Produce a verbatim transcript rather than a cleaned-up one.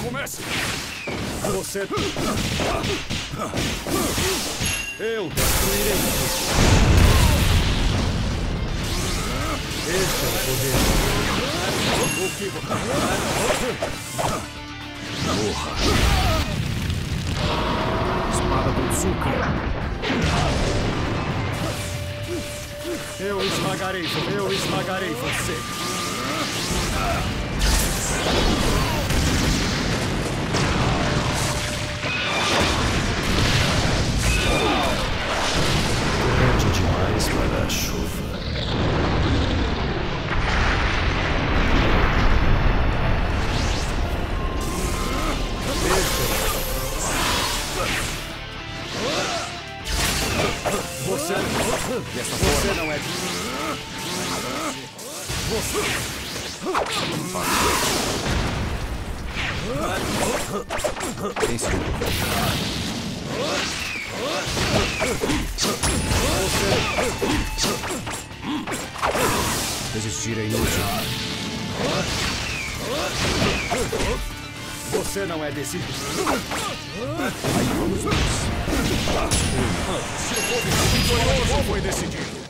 Comece! Você... Eu destruirei você. Este é o poder. O que você... Morra! Espada do Tsuka! Eu esmagarei, eu esmagarei você. Grande demais para a chuva. Você... Dessa Você forma. não é... Você... Pense. Resistir é inútil. Você não é decidido. Aí vamos nós. Se o povo vitorioso foi decidido.